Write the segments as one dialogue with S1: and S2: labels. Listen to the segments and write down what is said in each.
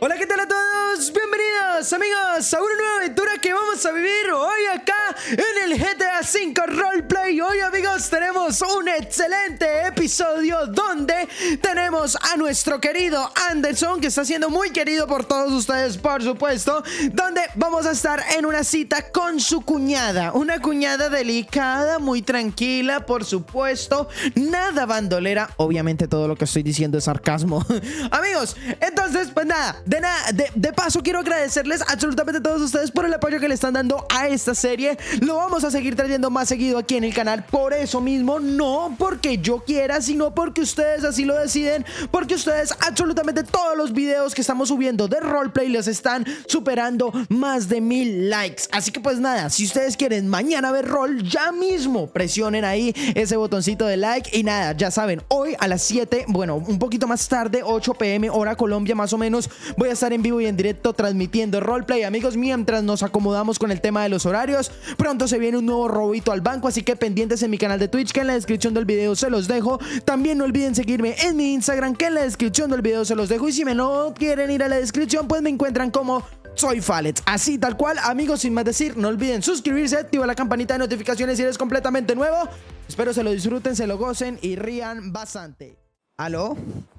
S1: Hola, ¿qué tal a todos? Bienvenidos amigos a una nueva aventura que vamos a vivir hoy acá en el GTA V Roleplay. Hoy amigos tenemos un excelente episodio donde tenemos a nuestro querido Anderson, que está siendo muy querido por todos ustedes, por supuesto, donde vamos a estar en una cita con su cuñada. Una cuñada delicada, muy tranquila, por supuesto, nada bandolera. Obviamente todo lo que estoy diciendo es sarcasmo. Amigos, entonces pues nada, de paso quiero agradecerles absolutamente a todos ustedes por el apoyo que le están dando a esta serie. Lo vamos a seguir trayendo más seguido aquí en el canal. Por eso mismo, no porque yo quiera, sino porque ustedes así lo deciden. Porque ustedes absolutamente todos los videos que estamos subiendo de roleplay les están superando más de 1000 likes. Así que pues nada, si ustedes quieren mañana ver rol, ya mismo presionen ahí ese botoncito de like. Y nada, ya saben, hoy a las 7, bueno, un poquito más tarde, 8 p.m. hora Colombia más o menos, voy a estar en vivo y en directo transmitiendo roleplay, amigos. Mientras nos acomodamos con el tema de los horarios, pronto se viene un nuevo robito al banco, así que pendientes en mi canal de Twitch, que en la descripción del video se los dejo. También no olviden seguirme en mi Instagram, que en la descripción del video se los dejo. Y si me no quieren ir a la descripción, pues me encuentran como Soy Falets, así tal cual. Amigos, sin más decir, no olviden suscribirse, activar la campanita de notificaciones si eres completamente nuevo. Espero se lo disfruten, se lo gocen y rían bastante. ¿Aló?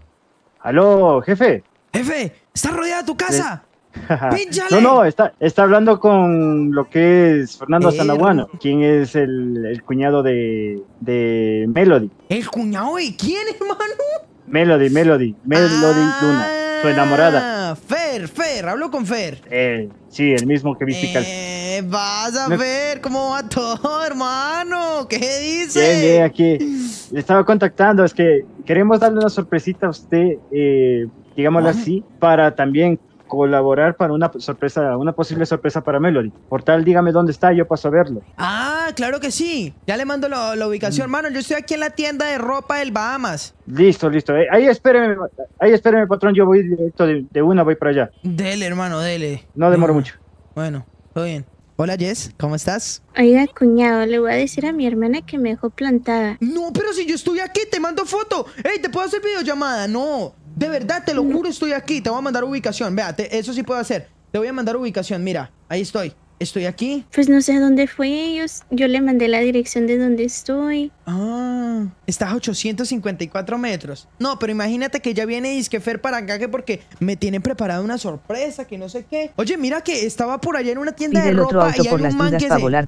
S2: Aló, jefe.
S1: Jefe, ¿está rodeada tu casa? ¡Pínchale!
S2: No, está hablando con lo que es Fernando Sanaguano, quien es el cuñado de Melody.
S1: ¿El cuñado de quién, hermano?
S2: Melody Luna, su enamorada.
S1: Fer, hablo con Fer.
S2: Sí, el mismo que viste
S1: vas a ver cómo va todo, hermano. ¿Qué dice?
S2: Bien, aquí. Le estaba contactando, es que queremos darle una sorpresita a usted, digámoslo así, para también colaborar para una sorpresa, una posible sorpresa para Melody. Por tal, dígame dónde está, yo paso a verlo.
S1: Ah, claro que sí. Ya le mando la ubicación, hermano. Yo estoy aquí en la tienda de ropa del Bahamas.
S2: Listo. Ahí espéreme, patrón. Yo voy directo de una, voy para allá.
S1: Dele, hermano, dele.
S2: No demoro mucho.
S1: Bueno, todo bien. Hola, Jess, ¿cómo estás?
S3: Oiga, cuñado, le voy a decir a mi hermana que me dejó plantada.
S1: No, pero si yo estoy aquí, te mando foto. Ey, ¿te puedo hacer videollamada? No, de verdad, te lo juro, estoy aquí. Te voy a mandar ubicación. Vea, eso sí puedo hacer. Te voy a mandar ubicación, mira, ahí estoy. Estoy aquí.
S3: Pues no sé a dónde fue ellos. Yo le mandé la dirección de donde estoy.
S1: Ah, estás a 854 metros. No, pero imagínate que ya viene Disquefer para acá, que porque me tienen preparada una sorpresa, que no sé qué. Oye, mira que estaba por allá en una tienda de ropa y hay un man que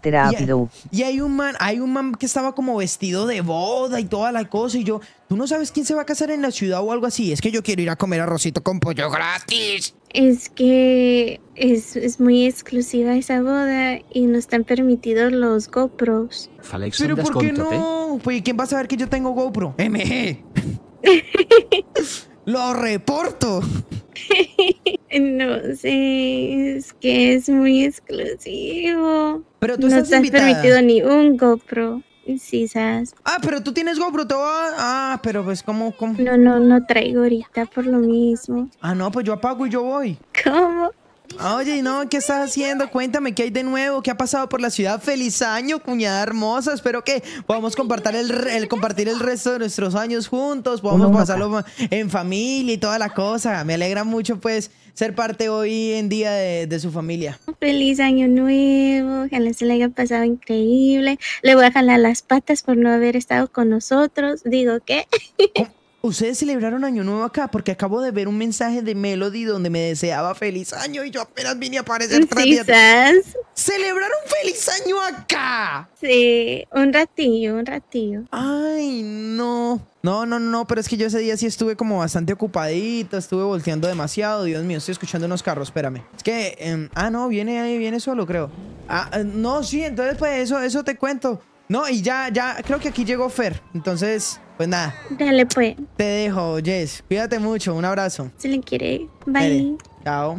S1: y hay un man que estaba como vestido de boda y toda la cosa. Y yo, tú no sabes quién se va a casar en la ciudad o algo así. Es que yo quiero ir a comer arrocito con pollo gratis.
S3: Es que es muy exclusiva esa boda y no están permitidos los GoPros.
S1: Pero ¿por qué no? Pues ¿quién va a saber que yo tengo GoPro? MG. Lo reporto.
S3: No sé, es que es muy exclusivo.
S1: Pero tú
S3: no
S1: estás invitada.
S3: permitido ni un GoPro. Sí, ¿sabes?
S1: Ah, pero tú tienes GoPro, pero pues ¿cómo?
S3: No traigo ahorita por lo mismo.
S1: Ah, no, pues yo apago y yo voy.
S3: ¿Cómo?
S1: Oye, no, ¿qué estás haciendo? Cuéntame, ¿qué hay de nuevo? ¿Qué ha pasado por la ciudad? ¡Feliz año, cuñada hermosa! Espero que podamos compartir el resto de nuestros años juntos, podamos pasarlo en familia y toda la cosa. Me alegra mucho, pues, ser parte hoy en día de su familia.
S3: ¡Feliz año nuevo! Ojalá se le haya pasado increíble. Le voy a jalar las patas por no haber estado con nosotros. Digo, ¿qué?
S1: ¿Ustedes celebraron Año Nuevo acá? Porque acabo de ver un mensaje de Melody donde me deseaba feliz año y yo apenas vine a aparecer 3 días. ¿Celebraron feliz año acá?
S3: Sí, un ratillo.
S1: Ay, no, pero es que yo ese día sí estuve como bastante ocupadito, estuve volteando demasiado. Dios mío, estoy escuchando unos carros, espérame. Es que, no, viene solo, creo. No, sí, entonces pues eso te cuento. No, y ya, creo que aquí llegó Fer. Entonces, pues nada.
S3: Dale, pues.
S1: Te dejo, Jess. Cuídate mucho. Un abrazo.
S3: Se le quiere. Bye.
S1: Dale. Chao.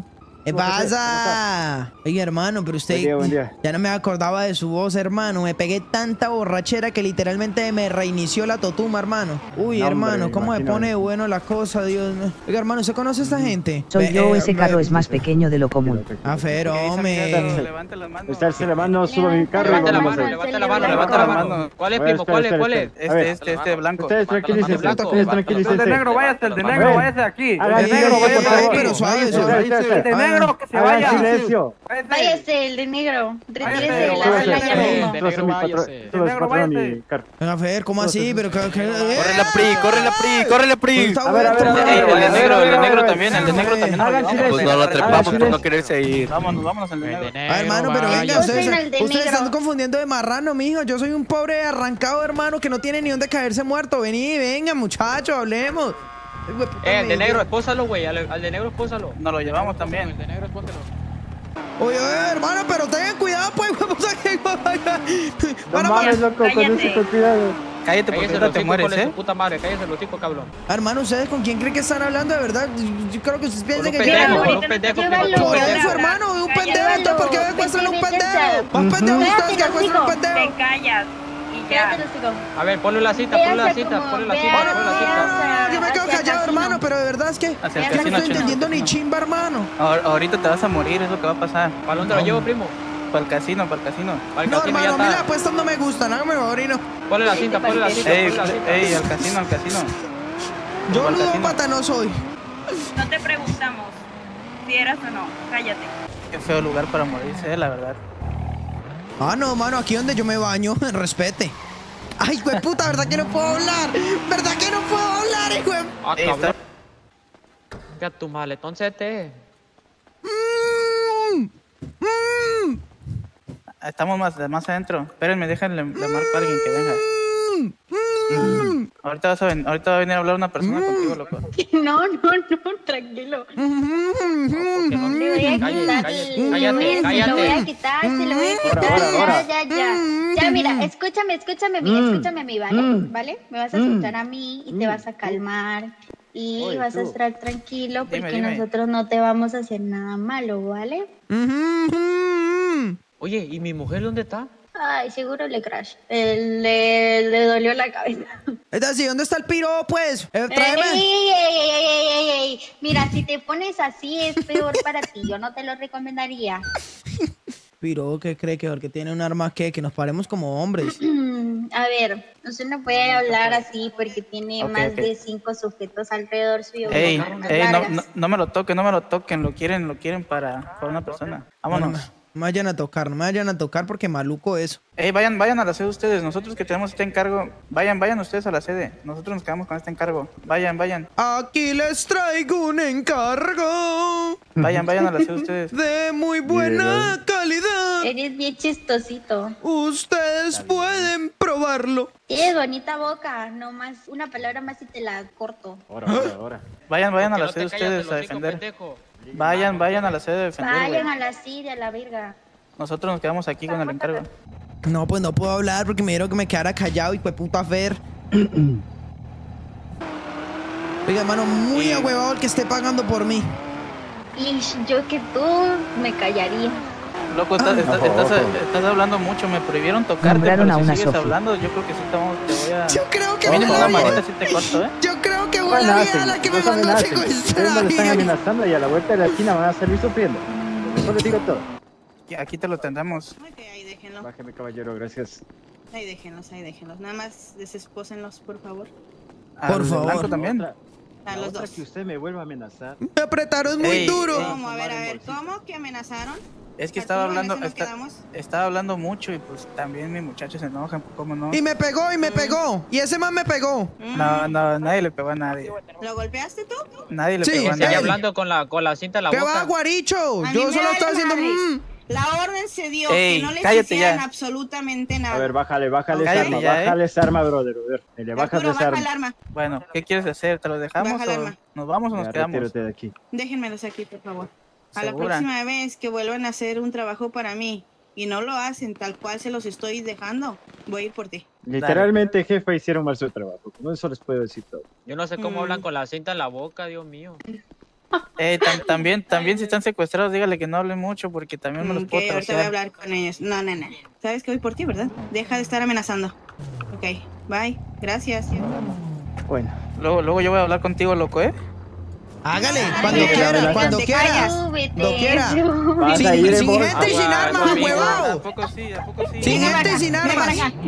S1: ¿Qué pasa? Oye, hermano, pero usted
S2: Buen día.
S1: ya no me acordaba de su voz, hermano. Me pegué tanta borrachera que literalmente me reinició la totuma, hermano. Uy,
S2: No,
S1: hermano,
S2: hombre,
S1: cómo me
S2: imagino.
S1: pone bueno la cosa, Dios mío. Oiga, hermano, ¿usted conoce a esta gente?
S4: Soy yo, ese carro es más pequeño de lo común.
S1: Ah, Fer, hombre.
S5: Levante las manos.
S2: Está el mano, suba mi carro.
S3: Levanta la
S2: vamos
S3: mano,
S2: a-
S3: levanta la mano,
S5: Levanta la mano.
S6: ¿Cuál es,
S2: A ver,
S6: primo? ¿Cuál es?
S2: espera,
S6: ¿Cuál es?
S2: espera. A ver,
S5: Este blanco.
S2: Ustedes tranquilícense,
S6: Blanco.
S2: ustedes tranquilícense.
S5: El de negro, váyase, el de negro, váyase de aquí.
S2: Hagan
S5: El de negro,
S2: silencio,
S5: váyase
S2: por
S5: de
S2: favor.
S5: aquí.
S1: Pero suave, suave.
S5: El de negro, que se
S2: Hagan
S5: vaya.
S2: silencio.
S3: Váyase, el de negro. Retírese
S5: Váyase,
S3: de la
S5: váyase.
S3: sala ya mismo.
S6: De
S2: Súbase
S6: negro,
S2: mi
S6: váyase.
S2: patrón, súbase patrón mi carro.
S1: Venga, Fer, ¿cómo así? Pero
S5: Corre la PRI, corre la PRI.
S1: Está
S2: A ver, a ver,
S1: bueno,
S2: a ver,
S5: El de negro, el de
S2: a ver,
S5: negro
S2: a ver.
S5: también, el de negro también.
S2: Hagan
S5: Pues
S2: silencio.
S5: no lo
S2: Hagan
S5: trepamos por
S2: silencio.
S5: no quererse ir. Vámonos el de negro.
S1: Ah, hermano, pero venga,
S3: Usen
S1: ustedes,
S3: el de
S1: ustedes
S3: negro.
S1: están confundiendo de marrano, mijo. Yo soy un pobre arrancado, hermano, que no tiene ni dónde caerse muerto. Vení, venga, muchachos, hablemos. Ay, güey, puta,
S6: El de
S1: me-
S6: negro, espósalo, güey. Al de negro, espósalo.
S5: Nos lo llevamos también.
S6: El de negro, espósalo.
S1: Oye, hermano, pero tengan cuidado, pues, vamos a que...
S2: No mames, loco, conduce con cuidado.
S5: Cállate porque
S6: Cállese
S5: ahorita
S6: los
S5: te
S6: hocico,
S5: mueres,
S6: con su
S5: ¿eh?
S6: puta madre. Cállese los hocico, cabrón.
S1: Hermano, ¿ustedes con quién creen que están hablando de verdad? Yo creo que ustedes piensan que...
S6: Pendejo,
S3: Llévalo,
S6: un pendejo.
S3: llévalo.
S1: Por
S3: Llévalo.
S1: eso, hermano, un pendejo, entonces, ¿por qué me muestran un
S3: Vete,
S1: pendejo?
S3: vete,
S1: Más pendejos
S3: Cállate,
S1: ustedes que
S3: los
S1: muestran un
S3: hocico.
S1: pendejo.
S7: Te callas y
S3: Cállate,
S7: ya.
S3: los hocico.
S6: A ver, ponle la cita, ponle la
S3: Véase
S6: cita,
S3: como-
S6: ponle la
S3: véase,
S6: cita, ponle la cita.
S3: véase.
S1: Yo me quedo
S3: Hacia
S1: callado,
S3: casino.
S1: hermano, pero de verdad es que...
S5: Hacia el
S3: Ya
S1: No
S5: casino,
S1: estoy
S5: chino.
S1: entendiendo ni chimba, hermano.
S5: Ahorita te vas a morir, es lo que va a pasar.
S6: ¿Para dónde lo llevo, primo?
S5: Para el casino, para el casino.
S6: Para el
S1: No,
S6: casino,
S1: hermano, a
S6: ya
S1: mí las
S6: está.
S1: apuestas no me gustan, hágame favorino.
S6: Ponle la cita, ponle la cita,
S5: Ey,
S6: ponle la cita.
S5: ey, al casino, al casino.
S1: Yo
S5: Para el casino.
S1: ludópata no soy.
S7: No te preguntamos si eras o no. Cállate.
S5: Qué feo lugar para morirse, la verdad.
S1: Ah, no, mano, aquí donde yo me baño, respete. Ay, güey, puta, ¿verdad que no puedo hablar? ¿Verdad que no puedo hablar, hijo de...
S6: Ah,
S5: Ey,
S6: cabrón.
S5: está-
S6: Que a tu maletón se te...
S5: Estamos más adentro. Espérenme, déjenle le marco a alguien que venga. Ahorita va a venir a hablar una persona contigo, loco.
S3: No, tranquilo.
S6: Que no
S3: Le voy a
S6: Cállate,
S3: quitar,
S6: cállate, cállate,
S3: se lo voy a
S6: cállate.
S3: quitar, se lo voy a quitar,
S2: ahora.
S3: ya, mira, escúchame a mí, ¿vale? Me vas a escuchar a mí y te vas a calmar y
S2: Oye,
S3: vas a
S2: tú.
S3: estar tranquilo porque
S5: Dime.
S3: nosotros no te vamos a hacer nada malo, ¿vale?
S6: Oye, ¿y mi mujer dónde está?
S3: Ay, seguro le crash, le dolió la cabeza.
S1: Es decir, ¿dónde está el piro, pues? Tráeme.
S3: Ey. Mira, si te pones así es peor para ti, yo no te lo recomendaría.
S1: Piro, ¿qué cree que porque tiene un arma que nos paremos como hombres?
S3: A ver, usted no puede hablar así porque tiene
S5: Ok,
S3: más
S5: ok.
S3: de 5 sujetos alrededor suyo.
S5: Ey,
S3: con armas
S5: ey,
S3: largas.
S5: no me lo toquen, lo quieren para una persona. Vámonos.
S1: No me vayan a tocar, no me vayan a tocar porque maluco eso.
S5: Ey, vayan a la sede ustedes, nosotros que tenemos este encargo, vayan ustedes a la sede, nosotros nos quedamos con este encargo, vayan,
S1: Aquí les traigo un encargo
S5: vayan a la sede ustedes.
S1: de muy buena calidad.
S3: Eres bien chistosito.
S1: Ustedes pueden probarlo.
S3: Tienes bonita boca, nomás una palabra más y te la corto.
S2: Ahora.
S5: Vayan a
S6: Que
S5: la
S6: no te
S5: sede
S6: callas
S5: ustedes
S6: el
S5: a
S6: hocico,
S5: defender.
S6: pendejo.
S5: Vayan a la sede a defender, güey.
S3: Vayan a la Siria, a la verga.
S5: Nosotros nos quedamos aquí con el encargo.
S1: No, pues no puedo hablar porque me dijeron que me quedara callado y pues puta Fer. Oiga, hermano, muy ahuevado el que esté pagando por mí.
S3: Y yo que tú me callaría.
S5: Loco, estás hablando mucho, me prohibieron tocarte,
S4: Nombraron
S5: pero
S4: a
S5: si
S4: una
S5: sigues
S4: Sofía.
S5: hablando, yo creo que sí te voy a...
S1: Yo creo que
S5: Viene
S1: fue
S5: con
S1: la
S5: una
S1: vieja.
S5: manita, sí te corto, ¿eh?
S1: Yo creo que
S2: No
S1: fue la vieja
S2: amenacen,
S1: la que me
S2: no
S1: mandó a
S2: amenacen. Ustedes no le están
S1: secuestrar.
S2: amenazando y a la vuelta de la esquina van a salir sufriendo. Eso les digo todo.
S5: Aquí te lo tendremos.
S7: Ok, ahí déjenlo.
S2: Bájeme, caballero, gracias.
S7: Ahí déjenlos. Nada más desespósenlos, por favor.
S1: Por
S5: ¿Al de
S1: favor.
S5: blanco también?
S2: Otra-
S7: A
S2: la
S7: los
S2: otra
S7: dos.
S2: que usted me vuelva a amenazar.
S1: Me apretaron muy
S5: Ey,
S1: duro.
S7: ¿Cómo? A ver, ¿cómo que amenazaron?
S5: Es que
S7: Arturo,
S5: estaba
S7: ¿en
S5: hablando,
S7: eso nos quedamos?
S5: estaba hablando mucho y pues también mi muchacho se enoja, ¿cómo no?
S1: Y me pegó, y me pegó. Y ese man me pegó.
S5: No, nadie le pegó a nadie.
S7: ¿Lo golpeaste tú?
S5: Nadie le
S1: Sí,
S5: pegó a
S1: ey.
S6: Sigue
S5: nadie.
S6: hablando con la cinta en la
S1: ¿Qué
S6: boca.
S1: va, guaricho?
S7: A mí
S1: Yo
S7: me
S1: solo
S7: vale
S1: estaba haciendo...
S7: madres. La orden se dio
S5: Ey,
S7: que no les
S5: cállate
S7: hicieran
S5: ya.
S7: absolutamente nada.
S2: A ver, bájale esa
S5: Cállate
S2: arma,
S5: ya,
S2: bájale esa arma, brother. A ver, le bajas
S7: Arturo,
S2: esa
S7: baja el
S2: arma.
S7: arma.
S5: Bueno, ¿qué quieres hacer? ¿Te lo dejamos
S7: Baja el
S5: o
S7: arma.
S5: nos vamos o nos
S2: Ya,
S5: quedamos?
S2: retírate de aquí.
S7: Déjenmelos aquí, por favor. A la
S5: ¿Segura?
S7: próxima vez que vuelvan a hacer un trabajo para mí y no lo hacen tal cual se los estoy dejando, voy a ir por ti.
S2: Literalmente, jefe, hicieron mal su trabajo. Con eso les puedo decir todo.
S6: Yo no sé cómo hablan con la cinta en la boca, Dios mío.
S5: También si están secuestrados, dígale que no hablen mucho porque también me los puedo
S7: ahorita voy a
S5: trasear.
S7: hablar con ellos. No. Sabes que voy por ti, ¿verdad? Deja de estar amenazando. Ok, bye. Gracias.
S2: Bueno,
S5: Luego yo voy a hablar contigo, loco, ¿eh?
S1: Hágale,
S7: Ay,
S1: cuando
S7: ay,
S1: quiera,
S2: ay,
S1: cuando
S7: te
S1: quiera.
S7: callas.
S1: Cuando quiera.
S2: vas
S1: Sin,
S2: a ir en
S1: sin
S2: bolsa.
S1: gente y sin armas,
S5: sí,
S1: huevado.
S5: ¿A poco sí?
S1: Sin
S7: Ven para
S1: gente y
S7: acá,
S1: sin
S7: ven para
S1: armas.
S7: acá.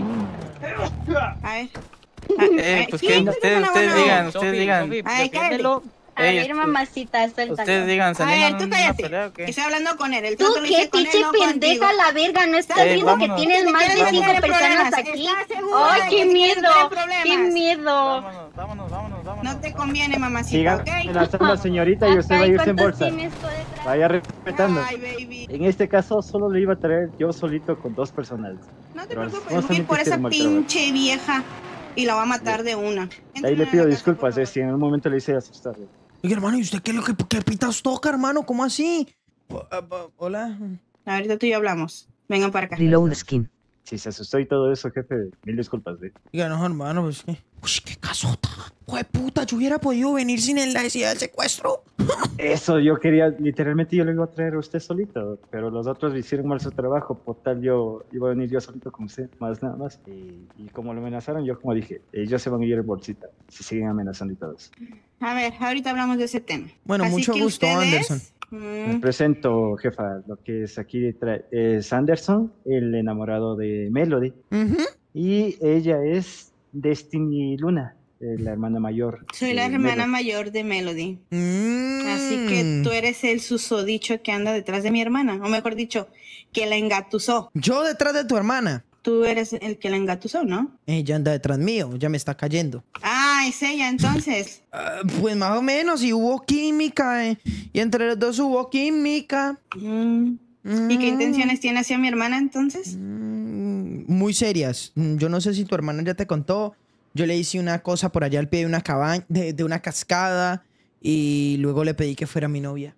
S7: A ver.
S5: Pues
S7: ¿quién
S5: que
S7: es el
S5: ustedes
S7: bueno?
S5: digan,
S7: Ay, cállate.
S6: defiéndelo.
S3: A
S5: Ey,
S3: ver, mamacita, suéltalo.
S5: ustedes digan,
S7: A
S5: ¿saliendo
S7: ver,
S5: en
S7: tú
S5: una
S7: cállate.
S5: pelea o qué?
S7: Que estoy hablando con él. El
S3: ¿Tú
S7: trato lo
S3: qué,
S7: hice con él,
S3: pinche
S7: no contigo.
S3: pendeja la verga? ¿No estás
S7: Ey,
S3: viendo que
S5: vámonos.
S3: tienes más de
S7: ¿Quieres
S3: 5
S7: tener
S3: personas
S7: problemas?
S3: aquí?
S7: ¿Estás segura
S3: ¡Ay,
S7: de
S3: qué
S7: que quieres
S3: miedo!
S7: tener problemas?
S3: ¡Qué miedo!
S5: Vámonos.
S7: No te conviene, mamacita,
S2: siga
S7: ¿ok?
S2: amenazando, señorita, y usted va a irse en
S3: ¿Cuántos
S2: bolsa.
S3: tienes tú detrás?
S2: Vaya respetando.
S7: Ay, baby.
S2: En este caso, solo le iba a traer yo solito con 2 personas.
S7: No te
S2: Pero
S7: preocupes, voy a ir
S2: lastimosamente
S7: por esa
S2: hicieron mal trabajo.
S7: pinche vieja y la voy a matar de una.
S2: Ahí le
S7: Entren a
S2: pido
S7: la casa,
S2: disculpas,
S7: por favor.
S2: si en un momento le hice asustarle.
S1: Oye, hermano, ¿y usted qué es lo que qué pitas toca, hermano? ¿Cómo así? Hola.
S7: Ahorita tú y yo hablamos. Vengan para acá.
S4: Reload skin.
S2: Si se asustó y todo eso, jefe, mil disculpas, ¿eh?
S1: Oiga, no, hermano, pues qué. Uy, qué casota. Jue puta, yo hubiera podido venir sin la necesidad del secuestro.
S2: Eso yo quería, literalmente yo le iba a traer a usted solito, pero los otros hicieron mal su trabajo, por tal yo iba a venir yo solito con usted, más nada más. Y como lo amenazaron, yo como dije, ellos se van a ir en bolsita, si siguen amenazando y todo eso.
S7: A ver, ahorita hablamos de ese tema.
S1: Bueno,
S7: Así
S1: mucho
S7: que
S1: gusto,
S7: ustedes,
S1: Anderson.
S2: Me presento, jefa, lo que es aquí es Anderson, el enamorado de Melody,
S1: Ujú.
S2: y ella es Destiny Luna, la hermana mayor.
S7: Soy
S2: de
S7: la hermana
S2: Melody.
S7: mayor de Melody.
S1: Mm.
S7: Así que tú eres el susodicho que anda detrás de mi hermana. O mejor dicho, que la engatusó.
S1: Yo detrás de tu hermana.
S7: Tú eres el que la engatusó, ¿no?
S1: Ella anda detrás mío, ya me está cayendo.
S7: Ah, es ella entonces.
S1: Pues más o menos, y hubo química, y entre los dos hubo química.
S7: ¿Y qué intenciones tiene hacia mi hermana entonces?
S1: Muy serias. Yo no sé si tu hermana ya te contó. Yo le hice una cosa por allá al pie de una cabaña, de una cascada, y luego le pedí que fuera mi novia.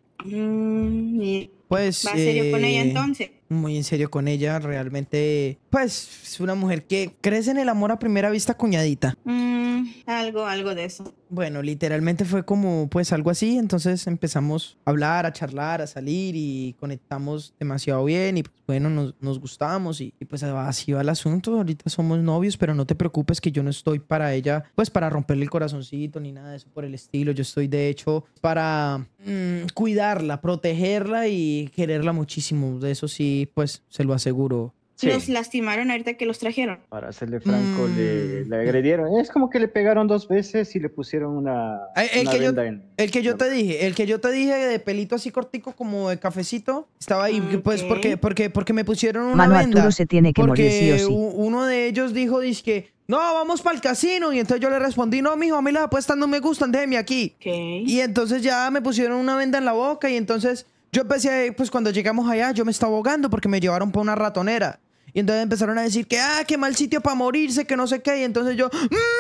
S7: ¿Y
S1: Pues.
S7: ¿Va serio con ella entonces?
S1: Muy en serio con ella, realmente. Pues es una mujer que crece en el amor a primera vista, cuñadita.
S7: Algo de eso.
S1: Bueno, literalmente fue como pues algo así, entonces empezamos a hablar, a charlar, a salir y conectamos demasiado bien y pues, bueno, nos gustamos y pues así va el asunto, ahorita somos novios, pero no te preocupes que yo no estoy para ella, pues para romperle el corazoncito ni nada de eso por el estilo, yo estoy de hecho para cuidarla, protegerla y quererla muchísimo, de eso sí, pues se lo aseguro.
S2: Sí.
S7: ¿Los lastimaron ahorita que los trajeron?
S2: Para serle franco, le agredieron. Es como que le pegaron 2 veces y le pusieron una venda en...
S1: El que yo te dije de pelito así cortico como de cafecito, estaba ahí, pues porque me pusieron una
S4: Mano,
S1: venda.
S4: Arturo se tiene que morir sí o sí.
S1: Uno de ellos dijo, dizque, no, vamos para el casino. Y entonces yo le respondí, no, mijo, a mí las apuestas no me gustan, déjeme aquí.
S7: Okay.
S1: Y entonces ya me pusieron una venda en la boca y entonces yo empecé, pues cuando llegamos allá, yo me estaba ahogando porque me llevaron para una ratonera. Y entonces empezaron a decir que, qué mal sitio para morirse, que no sé qué. Y entonces yo,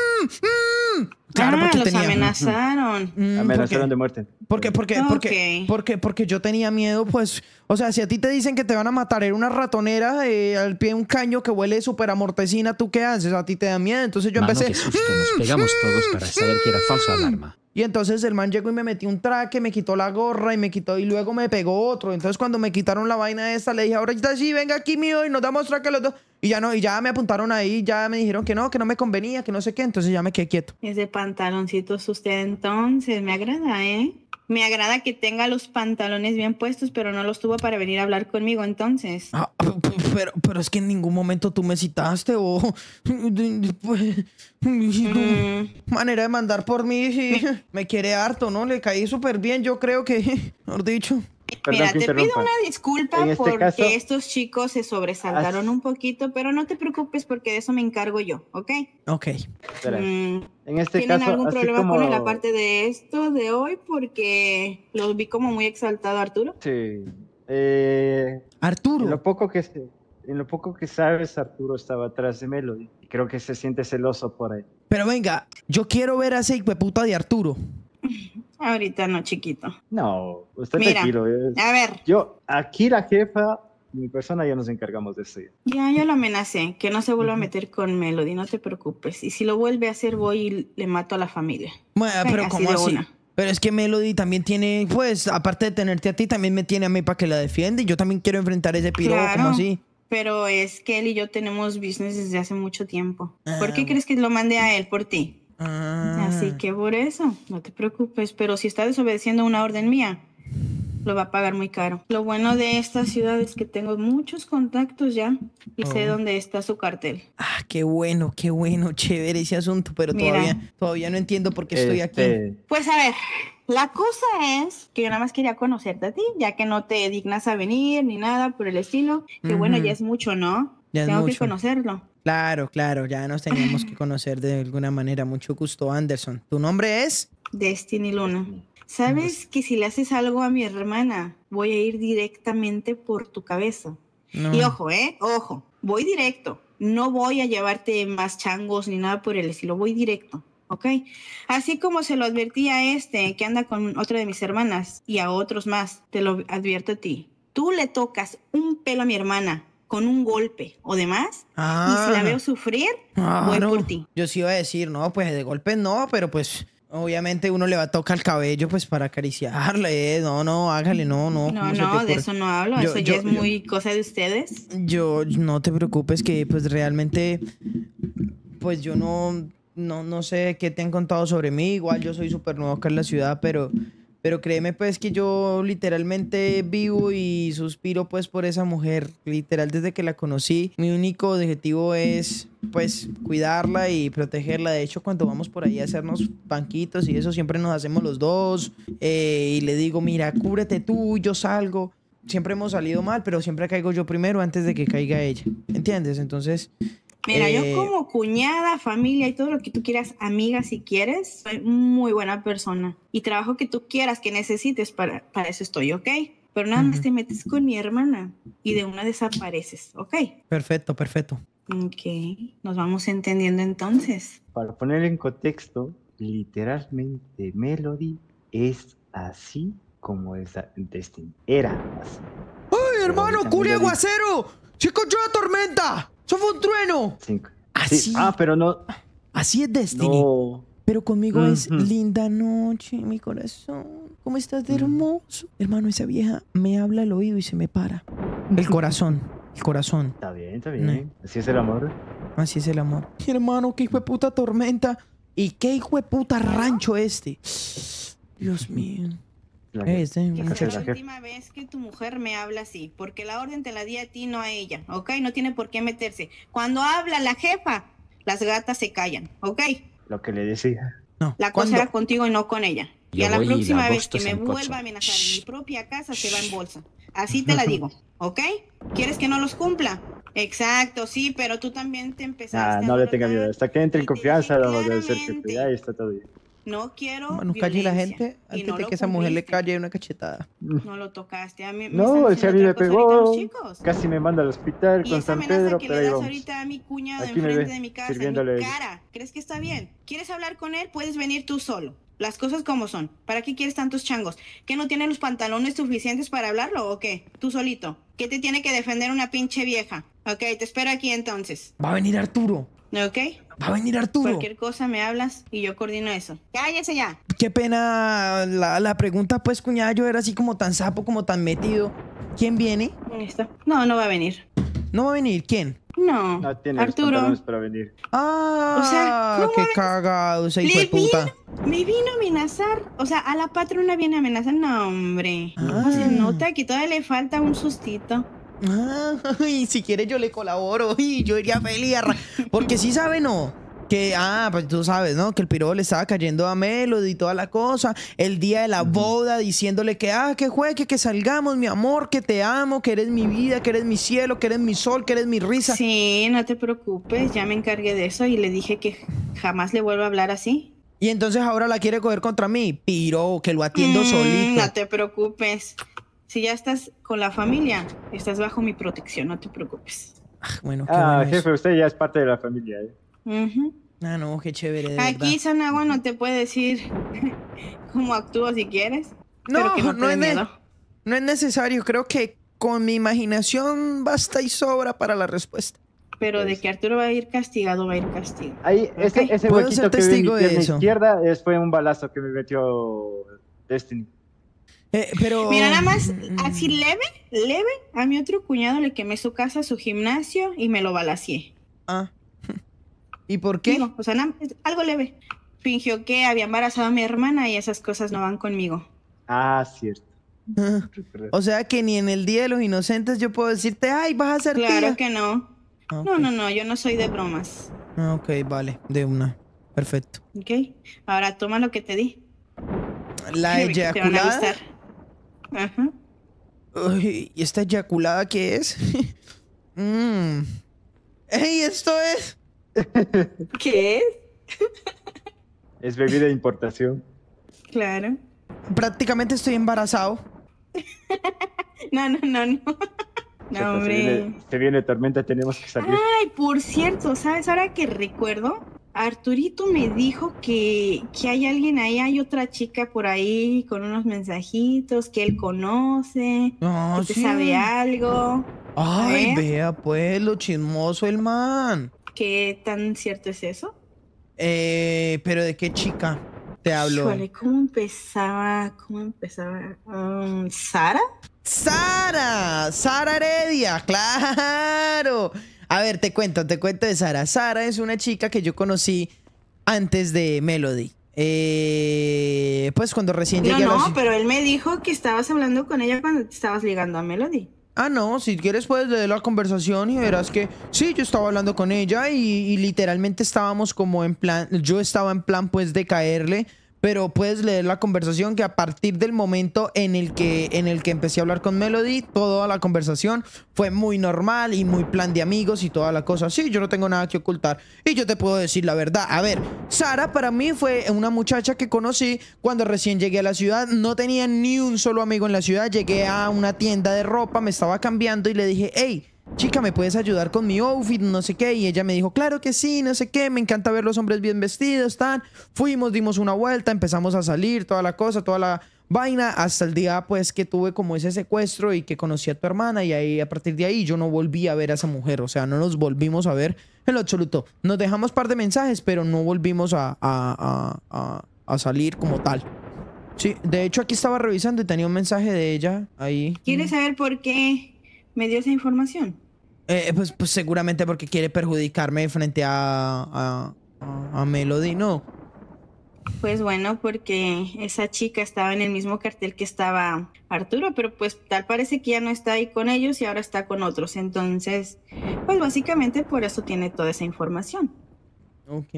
S1: claro, porque
S7: los
S1: tenía...
S7: amenazaron.
S2: Amenazaron de muerte.
S1: Porque yo tenía miedo, pues, o sea, si a ti te dicen que te van a matar en una ratonera al pie de un caño que huele súper a mortecina, ¿tú qué haces? A ti te da miedo. Entonces yo
S8: Mano,
S1: empecé...
S8: qué susto, nos pegamos todos para saber que era falsa alarma.
S1: Y entonces el man llegó y me metió un traque, me quitó la gorra y luego me pegó otro. Entonces cuando me quitaron la vaina esta, le dije, ahorita sí, venga aquí mío y nos damos traque los dos. Y ya me apuntaron ahí, ya me dijeron que no me convenía, que no sé qué. Entonces ya me quedé quieto.
S7: Ese pantaloncito es usted entonces, me agrada, ¿eh? Me agrada que tenga los pantalones bien puestos, pero no los tuvo para venir a hablar conmigo entonces.
S1: Pero es que en ningún momento tú me citaste o... Manera de mandar por mí, sí. Me quiere harto, ¿no? Le caí súper bien, yo creo que... Mejor dicho...
S2: Perdón
S7: Mira,
S2: que
S7: te pido
S2: interrumpa.
S7: una disculpa
S2: En este
S7: porque
S2: caso-
S7: estos chicos se sobresaltaron un poquito, pero no te preocupes porque de eso me encargo yo, ¿ok?
S1: Ok.
S2: Espera.
S7: Mm,
S2: En este
S7: ¿Tienen
S2: caso,
S7: algún
S2: así
S7: problema
S2: como...
S7: con él aparte de esto de hoy? Porque lo vi como muy exaltado, Arturo.
S2: Sí.
S1: Arturo.
S2: En lo poco que sabes, Arturo estaba atrás de Melody. Y creo que se siente celoso por ahí.
S1: Pero venga, yo quiero ver a ese hijueputa de Arturo.
S7: Ahorita no, chiquito.
S2: No, usted
S7: Mira,
S2: tranquilo.
S7: a ver,
S2: Aquí la jefa, mi persona, ya nos encargamos de eso.
S7: ya lo amenacé, que no se vuelva a meter con Melody, no te preocupes. Y si lo vuelve a hacer, voy y le mato a la familia.
S1: Bueno,
S7: Ok,
S1: pero
S7: así
S1: ¿cómo
S7: de
S1: así?
S7: una.
S1: Pero es que Melody también tiene, pues, aparte de tenerte a ti, también me tiene a mí para que la defienda. Y yo también quiero enfrentar ese piro,
S7: Claro.
S1: como así.
S7: Pero es que él y yo tenemos business desde hace mucho tiempo. ¿Por qué crees que lo mandé a él por ti? Así que por eso, no te preocupes. Pero si está desobedeciendo una orden mía, lo va a pagar muy caro. Lo bueno de esta ciudad es que tengo muchos contactos ya y sé dónde está su cartel.
S1: Ah, qué bueno, chévere ese asunto. Pero
S7: Mira.
S1: todavía no entiendo por qué estoy aquí.
S7: Pues a ver, la cosa es que yo nada más quería conocerte a ti, ya que no te dignas a venir ni nada por el estilo. Que bueno, ya es mucho, ¿no?
S1: Ya es
S7: Tengo que
S1: mucho.
S7: conocerlo.
S1: Claro, ya nos teníamos que conocer de alguna manera. Mucho gusto, Anderson. ¿Tu nombre es?
S7: Destiny Luna. ¿Sabes que si le haces algo a mi hermana, voy a ir directamente por tu cabeza?
S1: No.
S7: Y ojo, ojo, voy directo. No voy a llevarte más changos ni nada por el estilo, voy directo, ¿ok? Así como se lo advertí a este que anda con otra de mis hermanas y a otros más, te lo advierto a ti. Tú le tocas un pelo a mi hermana con un golpe o demás, y si la veo sufrir, voy por ti.
S1: Yo sí iba a decir, no, pues de golpe no, pero pues obviamente uno le va a tocar el cabello pues para acariciarle, no, hágale, no.
S7: No, de eso no hablo, eso ya es muy cosa de ustedes.
S1: Yo, no te preocupes que pues realmente, pues yo no sé qué te han contado sobre mí, igual yo soy súper nuevo acá en la ciudad, pero créeme pues que yo literalmente vivo y suspiro pues por esa mujer, literal desde que la conocí. Mi único objetivo es pues cuidarla y protegerla. De hecho, cuando vamos por ahí a hacernos banquitos y eso, siempre nos hacemos los dos y le digo, mira, cúbrete tú, yo salgo. Siempre hemos salido mal, pero siempre caigo yo primero antes de que caiga ella, ¿entiendes? Entonces...
S7: Mira, yo como cuñada, familia y todo lo que tú quieras, amiga si quieres, soy muy buena persona. Y trabajo que tú quieras, que necesites, para eso estoy, ¿ok? Pero nada más te metes con mi hermana y de una desapareces, ¿ok?
S1: Perfecto.
S7: Ok, nos vamos entendiendo entonces.
S2: Para poner en contexto, literalmente Melody es así como esa Destiny. Era así.
S1: ¡Ay, hermano,
S2: ahorita
S1: culia
S2: Melody-
S1: aguacero! ¡Se escuchó la tormenta! ¡Eso fue un trueno! Así.
S2: Sí. Ah, pero no.
S1: Así es Destiny.
S2: No.
S1: Pero conmigo es
S2: Ujú.
S1: linda noche, mi corazón. ¿Cómo estás de hermoso? Hermano, esa vieja me habla al oído y se me para. El corazón.
S2: Está bien. Así es el amor.
S1: Así es el amor. Hermano, qué hijo de puta tormenta. Y qué hijo de puta rancho este. Dios mío.
S2: La-
S7: Que sea
S2: muchacha.
S7: la última vez que tu mujer me habla así, porque la orden te la di a ti, no a ella, ¿ok? No tiene por qué meterse. Cuando habla la jefa, las gatas se callan, ¿ok?
S2: Lo que le decía.
S1: No.
S7: La cosa era contigo y no con ella. Y
S8: Yo
S7: a la
S8: voy y
S7: próxima
S8: la
S7: vez que
S8: bosto
S7: me
S8: en coche.
S7: vuelva a amenazar en mi propia casa, se va en bolsa. Así te la digo, ¿ok? ¿Quieres que no los cumpla? Exacto, sí, pero tú también te empezaste
S2: No
S7: a
S2: le tenga
S7: alborotar.
S2: miedo. Hasta que entre en
S7: Y te
S2: confianza,
S7: dije
S2: vamos a hacer que
S7: claramente,
S2: ya está todo bien.
S7: no quiero
S1: Mano, calle la
S7: violencia,
S1: gente
S7: y
S1: antes
S7: no
S1: de
S7: lo
S1: que esa mujer le
S7: cumpliste.
S1: calle una cachetada.
S7: No lo tocaste. A mí me
S2: No,
S7: están
S2: ese a mí
S7: diciendo
S2: me
S7: otra cosa ahorita los
S2: pegó.
S7: chicos.
S2: Casi me manda al hospital
S7: Y
S2: con
S7: esa
S2: San
S7: amenaza
S2: Pedro,
S7: que
S2: pero
S7: le
S2: ahí
S7: das
S2: vamos.
S7: ahorita a mi cuñado
S2: Aquí me
S7: enfrente
S2: ve,
S7: de mi casa, en
S2: sirviéndole.
S7: mi cara, ¿crees que está bien? ¿Quieres hablar con él? Puedes venir tú solo. Las cosas como son. ¿Para qué quieres tantos changos? ¿Que no tiene los pantalones suficientes para hablarlo o qué? Tú solito. ¿Qué te tiene que defender una pinche vieja? Ok, te espero aquí entonces.
S1: Va a venir Arturo.
S7: ¿Ok?
S1: Va a venir Arturo.
S7: Cualquier cosa me hablas y yo coordino eso. ¡Cállese ya!
S1: Qué pena la pregunta, pues, cuñada. Yo era así como tan sapo, como tan metido. ¿Quién viene?
S7: Listo. No, no va a venir.
S1: ¿No va a venir? ¿Quién?
S7: No.
S2: No tiene los
S7: Arturo.
S2: pantalones para venir.
S1: Ah,
S7: O sea, ¿cómo
S1: qué
S7: ves?
S1: cagado ese hijo
S7: Le
S1: de puta.
S7: Me vino a amenazar. O sea, a la patrona viene a amenazar. No, hombre.
S1: Ah.
S7: Se nota que todavía le falta un sustito.
S1: Y si quiere yo le colaboro y yo iría feliz porque sí sabe, ¿no? Que, pues tú sabes, ¿no? Que el piro le estaba cayendo a Melody y toda la cosa. El día de la boda diciéndole que juegue, que salgamos, mi amor, que te amo, que eres mi vida, que eres mi cielo, que eres mi sol, que eres mi risa.
S7: Sí, no te preocupes. Ya me encargué de eso y le dije que jamás le vuelva a hablar así.
S1: Y entonces ahora la quiere coger contra mí. Piro, que lo atiendo solito.
S7: No te preocupes. Si ya estás con la familia, estás bajo mi protección. No te preocupes.
S1: Bueno, qué bueno eso.
S2: Jefe, usted ya es parte de la familia, ¿eh?
S7: Ujú.
S1: No, qué chévere, de
S7: Aquí
S1: verdad.
S7: Sanagua no te puede decir cómo actúo si quieres. pero que no te dé miedo.
S1: No es necesario. Creo que con mi imaginación basta y sobra para la respuesta.
S7: Pero de
S2: Pues,
S7: que Arturo va a ir castigado, va a ir castigado.
S2: ahí, ese
S1: ¿Puedo
S2: huequito
S1: ser
S2: que vi en mi
S1: testigo de
S2: pierna
S1: eso?
S2: izquierda fue un balazo que me metió Destiny.
S1: Pero...
S7: Mira, nada más, así leve, a mi otro cuñado le quemé su casa, su gimnasio y me lo balacié.
S1: Ah. ¿Y por qué?
S7: Digo, o sea, algo leve. Fingió que había embarazado a mi hermana y esas cosas no van conmigo.
S2: Ah, cierto.
S1: O sea que ni en el Día de los Inocentes yo puedo decirte, ay, vas a ser
S7: Claro
S1: tía.
S7: que no.
S1: Ah,
S7: No,
S1: ok.
S7: no, yo no soy de bromas.
S1: Ah, ok, vale, de una. Perfecto.
S7: ¿Ok? Ahora toma lo que te di.
S1: La
S7: Que te van a
S1: eyaculada.
S7: gustar. Ajá.
S1: Uy, ¿y esta eyaculada qué es? ¡Ey, esto es!
S7: ¿Qué es?
S2: Es bebida de importación.
S7: Claro.
S1: Prácticamente estoy embarazado.
S7: No. No, hombre.
S2: Se viene tormenta, tenemos que salir.
S7: Ay, por cierto, ¿sabes? Ahora que recuerdo, Arturito me dijo que hay alguien ahí, hay otra chica por ahí con unos mensajitos que él conoce,
S1: No,
S7: que te
S1: sí.
S7: sabe algo.
S1: Ay,
S7: A ver.
S1: vea pues lo chismoso el man.
S7: ¿Qué tan cierto es eso?
S1: Pero ¿de qué chica te hablo?
S7: Híjole, ¿cómo empezaba? ¿Sara?
S1: Sara Heredia, claro. A ver, te cuento de Sara. Sara es una chica que yo conocí antes de Melody. Pues cuando recién llegué a la ciudad.
S7: Pero él me dijo que estabas hablando con ella cuando te estabas ligando a Melody.
S1: Ah, no, si quieres puedes leer la conversación y verás que sí, yo estaba hablando con ella y literalmente estábamos como en plan, yo estaba en plan pues de caerle, pero puedes leer la conversación que a partir del momento en el que empecé a hablar con Melody, toda la conversación fue muy normal y muy plan de amigos y toda la cosa. Sí, yo no tengo nada que ocultar y yo te puedo decir la verdad. A ver, Sara para mí fue una muchacha que conocí cuando recién llegué a la ciudad. No tenía ni un solo amigo en la ciudad. Llegué a una tienda de ropa, me estaba cambiando y le dije, hey, chica, ¿me puedes ayudar con mi outfit? No sé qué. Y ella me dijo, claro que sí, no sé qué. Me encanta ver los hombres bien vestidos, tan. Fuimos, dimos una vuelta, empezamos a salir, toda la cosa, toda la vaina. Hasta el día, pues, que tuve como ese secuestro y que conocí a tu hermana. Y ahí, a partir de ahí, yo no volví a ver a esa mujer. O sea, no nos volvimos a ver en lo absoluto. Nos dejamos par de mensajes, pero no volvimos a salir como tal. Sí, de hecho, aquí estaba revisando y tenía un mensaje de ella ahí.
S7: ¿Quieres saber por qué me dio esa información?
S1: Pues seguramente porque quiere perjudicarme frente a Melody, ¿no?
S7: Pues bueno, porque esa chica estaba en el mismo cartel que estaba Arturo, pero pues tal parece que ya no está ahí con ellos y ahora está con otros. Entonces, pues básicamente por eso tiene toda esa información.
S1: Ok,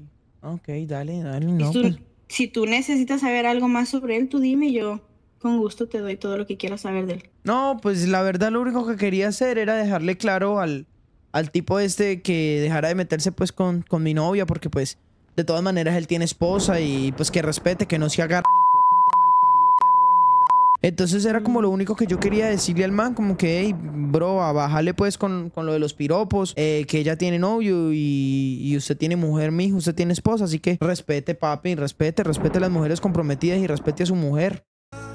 S1: dale, no, pues.
S7: Si tú necesitas saber algo más sobre él, tú dime, yo con gusto te doy todo lo que quieras saber de él.
S1: No, pues la verdad lo único que quería hacer era dejarle claro al tipo este que dejara de meterse pues con mi novia, porque pues de todas maneras él tiene esposa y pues que respete, que no se agarre ni hijueputa malparido perro degenerado. Entonces era como lo único que yo quería decirle al man, como que, hey, bro, bájale pues con lo de los piropos, que ella tiene novio y usted tiene mujer, mijo, usted tiene esposa, así que respete, papi, respete a las mujeres comprometidas y respete a su mujer.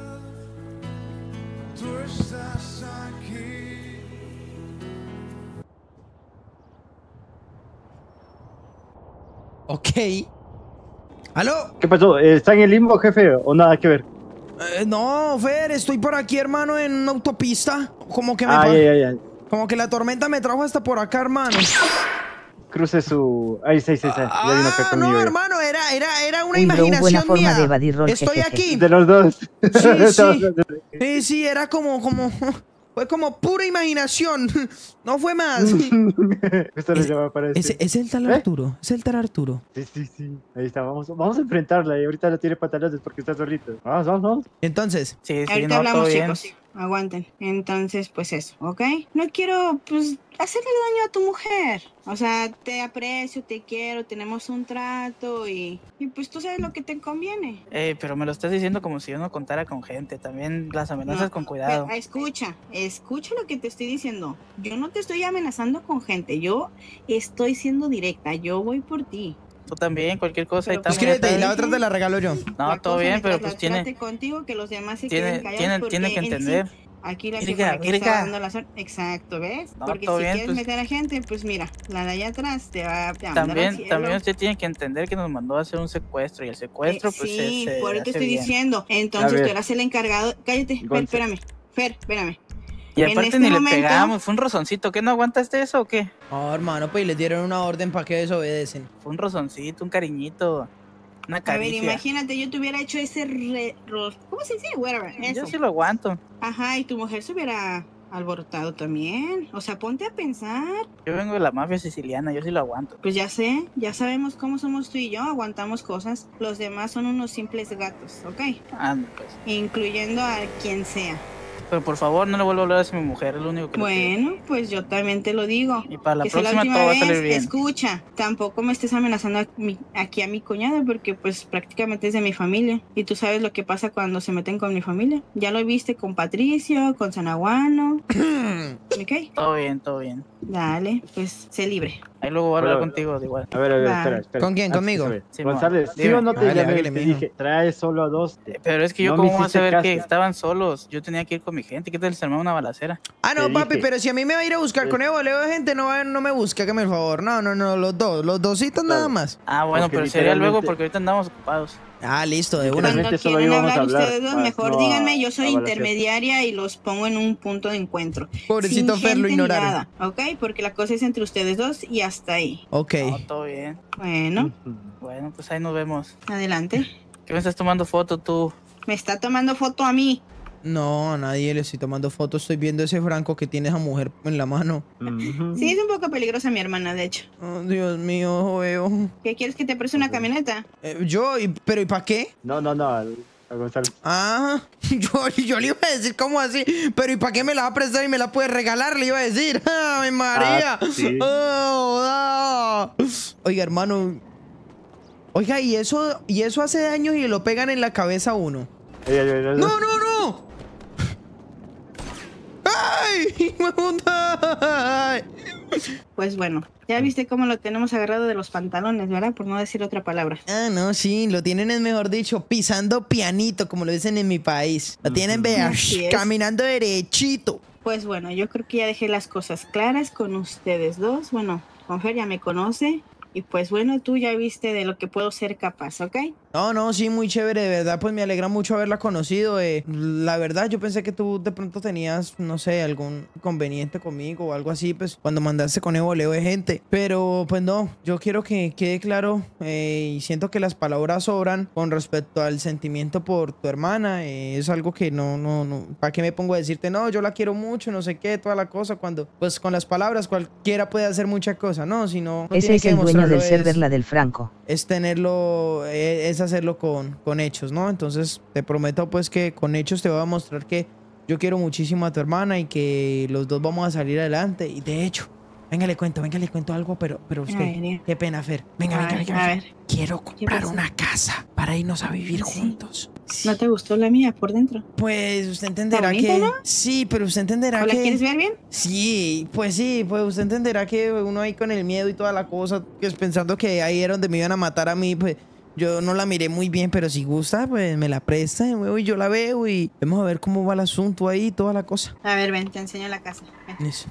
S1: Ok. ¿Aló?
S2: ¿Qué pasó? ¿Está en el limbo, jefe, o nada que ver?
S1: No, Fer, estoy por aquí, hermano, en una autopista. Como que como que la tormenta me trajo hasta por acá, hermano.
S2: Cruce su... Ahí, sí. Ya vino acá conmigo.
S1: No, hermano, era una
S4: Uy, bro, buena
S1: imaginación
S4: forma
S1: mía.
S4: de evadir rol,
S1: Estoy
S4: jejeje.
S1: aquí.
S2: De los dos.
S1: Sí, era como... Fue como pura imaginación. No fue más.
S2: Esto lo llama para eso.
S1: Es el tal Arturo. Es el tal Arturo.
S2: Sí. Ahí está, vamos a enfrentarla y ahorita no tiene pantalones porque está solito. Vamos.
S1: Entonces,
S5: Sí,
S7: Ahorita
S5: no, todo
S7: hablamos,
S5: bien.
S7: chicos. Aguanten. Entonces, pues eso, ¿ok? No quiero, pues, hacerle daño a tu mujer. O sea, te aprecio, te quiero, tenemos un trato y pues tú sabes lo que te conviene.
S5: Pero me lo estás diciendo como si yo no contara con gente. También las amenazas
S7: No,
S5: con cuidado.
S7: pero escucha lo que te estoy diciendo. Yo no te estoy amenazando con gente. Yo estoy siendo directa. Yo voy por ti.
S5: Tú también, cualquier cosa.
S7: Pero
S5: Ahí estamos.
S1: escríbete y
S7: está
S1: la otra te la regalo yo.
S5: No,
S7: La
S5: todo
S7: cosa
S5: bien,
S7: mientras
S5: pero
S7: la
S5: pues tiene
S7: trate contigo, que los demás se
S5: tiene
S7: queden callados porque
S5: que
S7: en sí
S5: entender.
S7: Aquí la
S5: Virga,
S7: que está
S5: virga.
S7: dando las órdenes. Exacto, ¿ves?
S5: No,
S7: Porque si
S5: todo bien,
S7: quieres
S5: pues.
S7: meter a gente, pues mira, la de allá atrás te va a mandar al
S5: También,
S7: cielo.
S5: también usted tiene que entender que nos mandó a hacer un secuestro y el secuestro pues
S7: sí,
S5: se
S7: por eso te
S5: hace
S7: estoy
S5: bien.
S7: diciendo.
S2: A
S7: Entonces
S2: ver.
S7: tú eras el encargado. Cállate, Fer,
S2: Gonza.
S7: espérame. Fer, espérame.
S5: Y
S7: En
S5: aparte
S7: este
S5: ni
S7: momento-
S5: le pegamos, fue un rozoncito. ¿Qué no aguantaste eso o qué?
S1: No, hermano, pues les dieron una orden para que desobedecen.
S5: Fue un rozoncito, un cariñito, una
S7: A ver,
S5: caricia.
S7: imagínate, yo te hubiera hecho ese ¿cómo se dice? Whatever,
S5: Yo
S7: eso.
S5: sí lo aguanto.
S7: Ajá, y tu mujer se hubiera alborotado también. O sea, ponte a pensar.
S5: Yo vengo de la mafia siciliana, yo sí lo aguanto.
S7: Pues ya sé, ya sabemos cómo somos tú y yo, aguantamos cosas. Los demás son unos simples gatos, ¿ok?
S5: Ande, pues.
S7: Incluyendo a quien sea.
S5: Pero por favor, no le vuelvo a hablar a mi mujer, es lo único que le pido.
S7: Bueno, pues yo también te lo digo.
S5: Y para la
S7: Que sea
S5: próxima
S7: última
S5: todo va a
S7: vez.
S5: salir bien.
S7: Escucha, tampoco me estés amenazando aquí a mi cuñada porque pues prácticamente es de mi familia. Y tú sabes lo que pasa cuando se meten con mi familia. Ya lo viste con Patricio, con Sanaguano. ¿Ok?
S5: Todo bien, todo bien.
S7: Dale, pues sé libre.
S5: Ahí luego voy a hablar
S2: Pero-
S5: contigo de igual.
S2: A ver,
S7: Va.
S2: espera.
S1: ¿Con quién?
S2: Antes
S1: ¿Conmigo?
S2: que se vaya.
S5: Simón,
S2: González, ¿sí
S5: dime.
S2: o no te
S1: Hágale,
S2: llamé?
S1: hágale,
S2: Te
S1: mijo.
S2: dije, trae solo a 2.
S5: Pero es que yo
S2: No me
S5: cómo vas a
S2: hiciste
S5: saber que
S2: caso.
S5: estaban solos. Yo tenía que ir con mi gente. ¿Qué tal si se armaba una balacera?
S1: Ah, no,
S2: Te
S1: papi,
S2: dije.
S1: pero si a mí me va a ir a buscar con el boleo de gente, no me busque, hágame el favor. No, los dositos nada
S2: Claro.
S1: más.
S5: Ah, bueno,
S2: Porque
S5: pero sería luego
S2: literalmente-
S5: porque ahorita andamos ocupados.
S1: Ah, listo, de una.
S2: Literalmente
S7: Cuando
S2: solo
S7: quieren
S2: íbamos a
S7: hablar
S2: hablar,
S7: ustedes dos,
S2: más
S7: mejor
S2: no
S7: díganme, yo
S2: a
S7: soy
S2: balacear.
S7: intermediaria y los pongo en un punto de encuentro.
S1: Pobrecito
S7: Sin
S1: Fer, lo
S7: gente ni
S1: ignoraron.
S7: nada, ¿ok? Porque la cosa es entre ustedes dos y hasta ahí.
S1: Ok.
S5: No, todo bien.
S7: Bueno,
S5: Bueno, pues ahí nos vemos.
S7: adelante.
S5: ¿Qué me estás tomando foto tú?
S7: Me está tomando foto a mí.
S1: No, a nadie le estoy tomando fotos. Estoy viendo ese franco que tiene esa mujer en la mano.
S7: Sí, es un poco peligrosa mi hermana, de hecho.
S1: Oh, Dios mío, veo.
S7: ¿Qué quieres que te preste una camioneta?
S1: ¿Pero y para qué?
S2: No, a González.
S1: Ah, yo le iba a decir, ¿cómo así? Pero ¿y para qué me la va a prestar y me la puede regalar? Le iba a decir. ¡Ay, María!
S2: Ah, sí.
S1: Oh, ah. Oiga, hermano. Oiga, ¿y eso hace daño y lo pegan en la cabeza a uno? ¡No! ¡Ay! ¡Me puta! ¡Ay!
S7: Pues bueno, ya viste cómo lo tenemos agarrado de los pantalones, ¿verdad? Por no decir otra palabra.
S1: Ah, no, sí, lo tienen, es mejor dicho, pisando pianito, como lo dicen en mi país. Lo tienen, vea,
S7: Así es.
S1: caminando derechito.
S7: Pues bueno, yo creo que ya dejé las cosas claras con ustedes dos. Bueno, con Fer ya me conoce. Y pues bueno, tú ya viste de lo que puedo ser capaz, ¿ok?
S1: No, sí, muy chévere, de verdad, pues me alegra mucho haberla conocido. La verdad, yo pensé que tú de pronto tenías, no sé, algún inconveniente conmigo o algo así, pues cuando mandaste con el boleo de gente. Pero pues no, yo quiero que quede claro y siento que las palabras sobran con respecto al sentimiento por tu hermana. Es algo que no, ¿para qué me pongo a decirte, no, yo la quiero mucho, no sé qué, toda la cosa, cuando pues con las palabras cualquiera puede hacer muchas cosas, ¿no? Si no,
S4: Ese
S1: tiene
S4: es
S1: que
S4: el dueño
S1: demostrarlo,
S4: del server, la del Franco.
S1: es tenerlo, es hacerlo con hechos, ¿no? Entonces te prometo pues que con hechos te voy a mostrar que yo quiero muchísimo a tu hermana y que los dos vamos a salir adelante. Y de hecho, venga le cuento algo, pero usted,
S7: Ay,
S1: qué pena, Fer. Venga.
S7: a ver,
S1: Quiero comprar
S7: pasó?
S1: una casa para irnos a vivir
S7: Sí.
S1: juntos.
S7: ¿no te gustó la mía por dentro?
S1: Pues usted entenderá
S7: bonita,
S1: que...
S7: ¿no?
S1: Sí, pero usted entenderá
S7: ¿O la
S1: que...
S7: quieres ver bien?
S1: Sí, pues usted entenderá que uno ahí con el miedo y toda la cosa, pues pensando que ahí era donde me iban a matar a mí, pues yo no la miré muy bien, pero si gusta, pues me la presta de nuevo y yo la veo y vamos a ver cómo va el asunto ahí y toda la cosa.
S7: A ver, ven, te enseño la casa. Ven.
S1: Eso.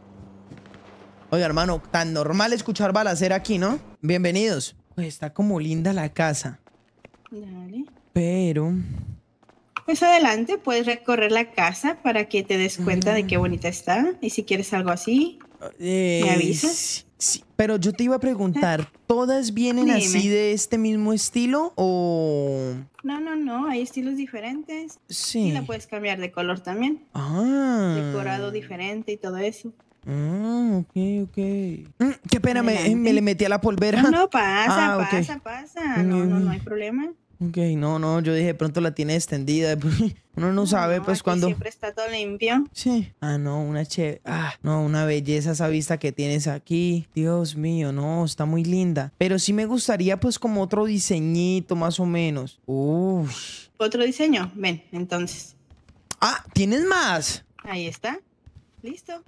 S1: Oiga, hermano, tan normal escuchar balacera aquí, ¿no? Bienvenidos. Pues está como linda la casa,
S7: Dale.
S1: pero...
S7: Pues adelante, puedes recorrer la casa para que te des cuenta de qué bonita está. Y si quieres algo así, ¿me avisas?
S1: Sí, pero yo te iba a preguntar, ¿todas vienen
S7: Dime.
S1: así de este mismo estilo o...?
S7: No, hay estilos diferentes.
S1: Sí.
S7: Y la puedes cambiar de color también.
S1: Ah.
S7: Decorado diferente y todo eso.
S1: Ah, ok. Qué pena,
S7: Adelante.
S1: me le metí a la polvera.
S7: No, pasa,
S1: Ah, ok.
S7: pasa. No hay problema.
S1: Ok, no, yo dije, de pronto la tiene extendida. Uno no sabe, pues,
S7: aquí
S1: cuando...
S7: siempre está todo limpio.
S1: Sí. Ah, no, una belleza esa vista que tienes aquí. Dios mío, no, está muy linda. Pero sí me gustaría, pues, como otro diseñito, más o menos. Uff.
S7: Otro diseño. Ven, entonces.
S1: Ah, ¿tienes más?
S7: Ahí está. Listo.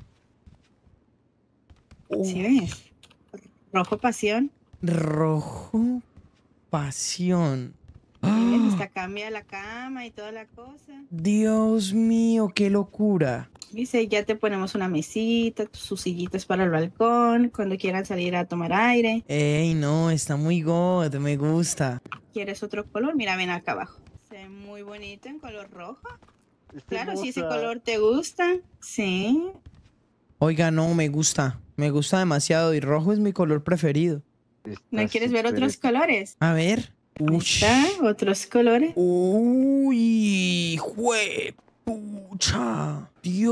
S1: Uh,
S7: ¿Sí ves? Rojo pasión.
S1: Rojo pasión.
S7: Hasta cambia la cama y toda la cosa.
S1: Dios mío, qué locura.
S7: Dice, ya te ponemos una mesita, sus sillitas para el balcón, cuando quieran salir a tomar aire.
S1: Ey, no, está muy god, me gusta.
S7: ¿Quieres otro color? Mira, ven acá abajo. Se ve muy bonito en color rojo. Claro, si ese color te gusta. Sí.
S1: Oiga, no, me gusta demasiado y rojo es mi color preferido.
S7: ¿No quieres ver otros colores?
S1: A ver. Ush.
S7: ¿Está? ¿Otros colores?
S1: Uy, juepucha.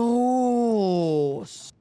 S1: Dios.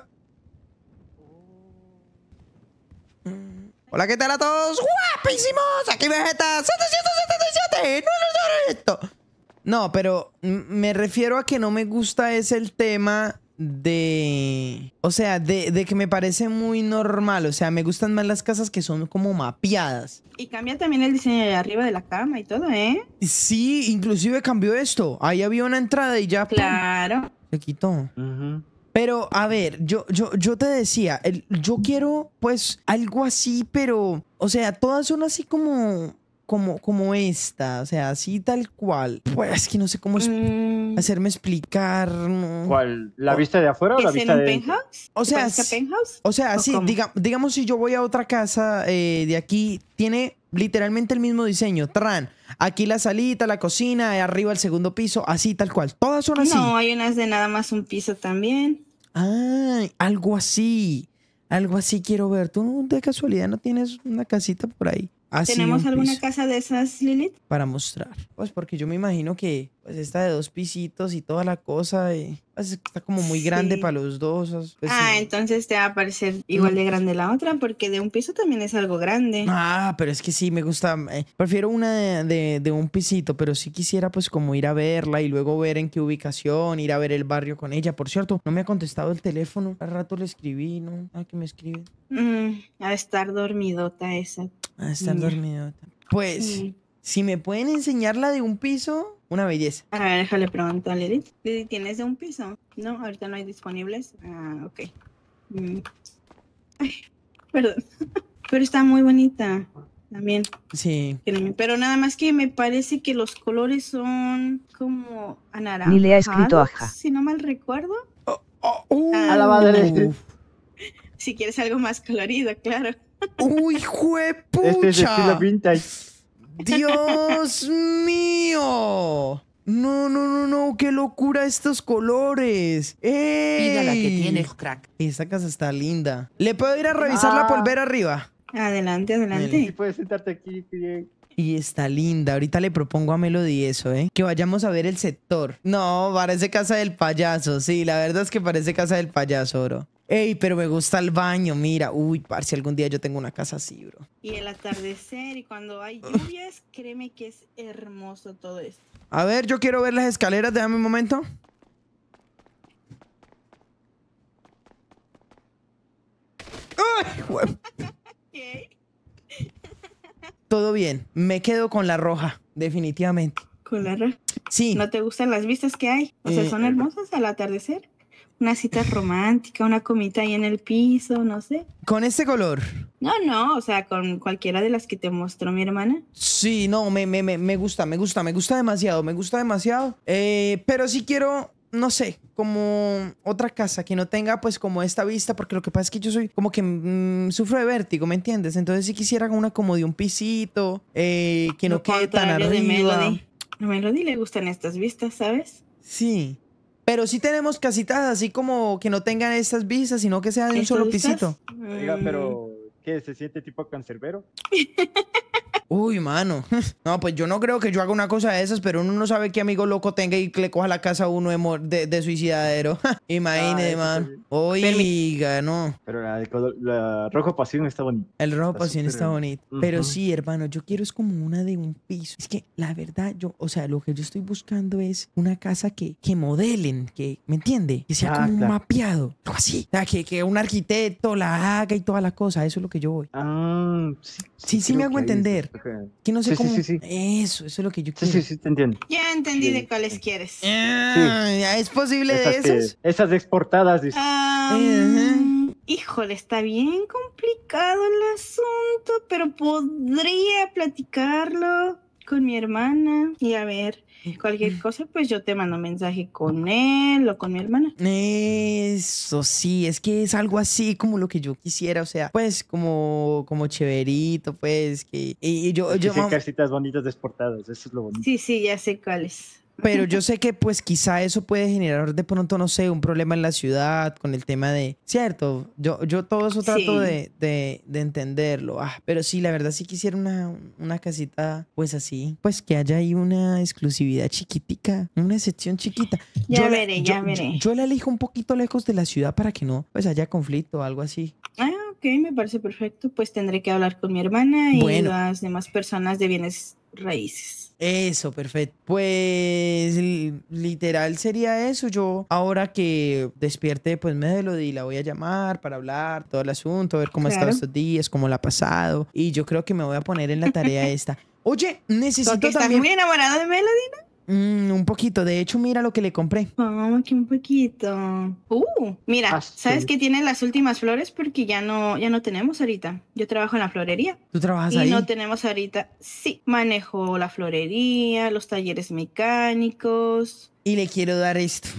S1: Hola, ¿qué tal a todos? ¡Guapísimos! Aquí Vegeta 777. No, pero me refiero a que no me gusta es el tema de... O sea, de que me parece muy normal. O sea, me gustan más las casas que son como mapeadas.
S7: Y cambia también el diseño de arriba de la cama y todo, ¿eh?
S1: Sí, inclusive cambió esto. Ahí había una entrada y ya...
S7: Claro.
S1: ¡pum! Se quitó. Pero, a ver, yo te decía, yo quiero, pues, algo así, pero... O sea, todas son así como esta, o sea, así tal cual. Pues es que no sé cómo hacerme explicar.
S2: ¿Cuál? ¿La vista de afuera o la vista de
S7: penthouse?
S1: O sea,
S7: penthouse?
S1: O sea,
S7: ¿O
S1: sí,
S7: cómo?
S1: digamos si yo voy a otra casa de aquí, tiene literalmente el mismo diseño. Tran, aquí la salita, la cocina, arriba el segundo piso, así tal cual. Todas son así.
S7: No, hay unas de nada más un piso también.
S1: Ah, algo así. Algo así quiero ver. ¿Tú de casualidad no tienes una casita por ahí? Así,
S7: ¿Tenemos
S1: un
S7: alguna
S1: piso
S7: casa de esas, Lilith?
S1: para mostrar? Pues porque yo me imagino que pues esta de 2 pisitos y toda la cosa pues, está como muy grande
S7: Sí.
S1: para los dos. Pues, sí.
S7: Entonces te va a parecer igual de grande la otra, porque de un piso también es algo grande.
S1: Ah, pero es que sí, me gusta. Prefiero una de un pisito, pero sí quisiera pues como ir a verla y luego ver en qué ubicación, ir a ver el barrio con ella. Por cierto, no me ha contestado el teléfono. Al rato le escribí, ¿no? Ah, que me escribe.
S7: A estar dormidota esa.
S1: Ah, está dormido. Pues, si me pueden enseñar la de un piso, una belleza.
S7: A ver, déjale preguntar a Lilith. Lilith, ¿tienes de un piso? No, ahorita no hay disponibles. Ah, ok. Ay, perdón. Pero está muy bonita también.
S1: Sí.
S7: Pero nada más que me parece que los colores son como anaranjados.
S4: Ni le ha escrito aja.
S7: Si no mal recuerdo.
S2: A la madre.
S7: Si quieres algo más colorido, claro.
S1: ¡Uy, juepucha!
S2: Este es estilo vintage.
S1: ¡Dios mío! No, qué locura estos colores. ¡Ey!
S9: Pida la que tienes, crack.
S1: Esta casa está linda. ¿Le puedo ir a revisar la polvera arriba?
S7: Adelante, adelante.
S2: Sí, puedes sentarte aquí, bien.
S1: Y está linda. Ahorita le propongo a Melody eso, ¿eh? Que vayamos a ver el sector. No, parece casa del payaso. Sí, la verdad es que parece casa del payaso, bro. Ey, pero me gusta el baño, mira. Uy, parce, algún día yo tengo una casa así, bro.
S7: Y el atardecer y cuando hay lluvias, créeme que es hermoso todo esto.
S1: A ver, yo quiero ver las escaleras. Déjame un momento. ¡Ay, jue-
S7: ¿Qué?
S1: Todo bien. Me quedo con la roja, definitivamente.
S7: Con la roja.
S1: Sí.
S7: ¿No te gustan las vistas que hay? O sea, son hermosas al atardecer. Una cita romántica, una comida ahí en el piso, no sé.
S1: ¿Con este color?
S7: No, o sea, con cualquiera de las que te mostró mi hermana.
S1: Sí, no, me gusta demasiado. Pero sí quiero, no sé, como otra casa que no tenga pues como esta vista, porque lo que pasa es que yo soy como que sufro de vértigo, ¿me entiendes? Entonces sí quisiera una como de un pisito, que no quede tan
S7: Contrario de
S1: arriba.
S7: Melody. A Melody le gustan estas vistas, ¿sabes?
S1: Sí. Pero sí tenemos casitas así como que no tengan estas vistas, sino que sea de un
S7: ¿Estas
S1: solo
S7: vistas?
S1: pisito.
S2: Oiga, pero ¿qué? ¿Se siente tipo cancerbero?
S1: Uy, mano. No, pues yo no creo que yo haga una cosa de esas, pero uno no sabe qué amigo loco tenga y que le coja la casa a uno de suicidadero. Imagínate,
S2: eso
S1: man.
S2: también.
S1: Oiga, no.
S2: Pero la rojo pasión está bonita.
S1: El rojo
S2: Está
S1: pasión
S2: súper
S1: está bonito.
S2: Ujú.
S1: Pero sí, hermano, yo quiero es como una de un piso. Es que la verdad, o sea, lo que yo estoy buscando es una casa que modelen, que, ¿me entiende? Que sea como un
S2: claro.
S1: mapeado. Algo así. O sea, que un arquitecto la haga y toda la cosa. Eso es lo que yo voy. Sí,
S2: creo
S1: me hago
S2: que ahí
S1: entender.
S2: es. Ok.
S1: Que no sé
S2: Sí,
S1: cómo.
S2: sí.
S1: Eso es lo que yo
S2: Sí,
S1: quiero.
S2: sí, te entiendo.
S7: Ya entendí de cuáles quieres.
S1: ¿Es posible de
S2: Esas,
S1: esos?
S2: esas exportadas, dice.
S7: Híjole, está bien complicado el asunto, pero podría platicarlo con mi hermana y a ver, cualquier cosa, pues yo te mando mensaje con él o con mi hermana.
S1: Eso sí, es que es algo así como lo que yo quisiera, o sea, pues como chéverito, pues que y yo
S2: Casitas bonitas desportadas, eso es lo bonito.
S7: Sí, ya sé cuáles.
S1: pero yo sé que pues quizá eso puede generar de pronto, no sé, un problema en la ciudad con el tema de, cierto, yo todo eso trato
S7: Sí.
S1: de entenderlo, pero sí, la verdad sí quisiera una casita pues así, pues que haya ahí una exclusividad chiquitica, una sección chiquita.
S7: Ya veré.
S1: Yo la elijo un poquito lejos de la ciudad para que no pues haya conflicto o algo así.
S7: Ah, ok, me parece perfecto. Pues tendré que hablar con mi hermana y
S1: Bueno.
S7: las demás personas de bienes raíces.
S1: Eso, perfecto. Pues literal sería eso. Yo ahora que despierte pues Melody la voy a llamar para hablar todo el asunto, ver cómo ha estado
S7: Claro.
S1: estos días, cómo la ha pasado. Y yo creo que me voy a poner en la tarea esta. Oye, necesito
S7: Porque estás
S1: también
S7: muy enamorado de Melody.
S1: un poquito. De hecho, mira lo que le compré.
S7: Vamos aquí un poquito. Mira,
S2: Ah,
S7: ¿sabes
S2: sí.
S7: que tiene las últimas flores? Porque ya no tenemos ahorita. Yo trabajo en la florería.
S1: ¿Tú trabajas
S7: Y
S1: ahí?
S7: no tenemos ahorita. Sí, manejo la florería, los talleres mecánicos.
S1: Y le quiero dar esto.